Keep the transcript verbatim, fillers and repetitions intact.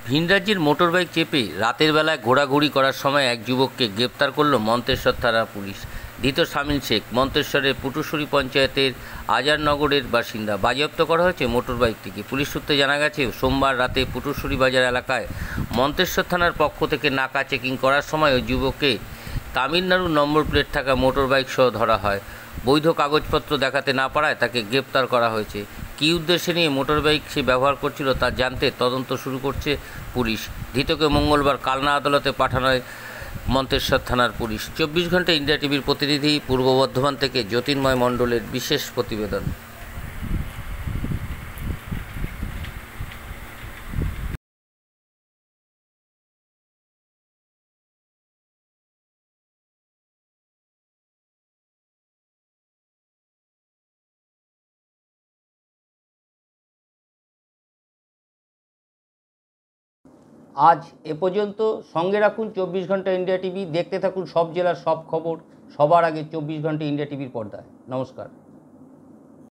ভিন রাজ্যের মোটরবাইক চেপে রাতের বেলায় ঘোরাঘুরি করার সময় এক যুবককে গ্রেপ্তার করল মন্তেশ্বর থানার পুলিশ। ধৃত শামীম শেখ মন্তেশ্বরের পুটুশুরি পঞ্চায়েতের আজারনগরের বাসিন্দা। বাজেয়াপ্ত করা হয়েছে মোটরবাইকটিকে। পুলিশ সূত্রে জানা গেছে, সোমবার রাতে পুটুশুরি বাজার এলাকায় মন্তেশ্বর থানার পক্ষ থেকে নাকা চেকিং করার সময় ওই যুবককে তামিলনাড়ুর নম্বর প্লেট থাকা মোটরবাইক সহ ধরা হয়। বৈধ কাগজপত্র দেখাতে না পারায় তাকে গ্রেপ্তার করা হয়েছে। কী উদ্দেশ্যে নিয়ে মোটরবাইক সে ব্যবহার করছিল তা জানতে তদন্ত শুরু করছে পুলিশ। ধৃতকে মঙ্গলবার কালনা আদালতে পাঠানো হয় মন্তেশ্বর থানার পুলিশ। চব্বিশ ঘন্টা ইন্ডিয়া টিভির প্রতিনিধি পূর্ব বর্ধমান থেকে জ্যোতির্ময় মণ্ডলের বিশেষ প্রতিবেদন। আজ এ পর্যন্ত। সঙ্গে রাখুন চব্বিশ ঘন্টা ইন্ডিয়া টিভি। দেখতে থাকুন সব জেলার সব খবর সবার আগে চব্বিশ ঘন্টা ইন্ডিয়া টিভির পর্দায়। নমস্কার।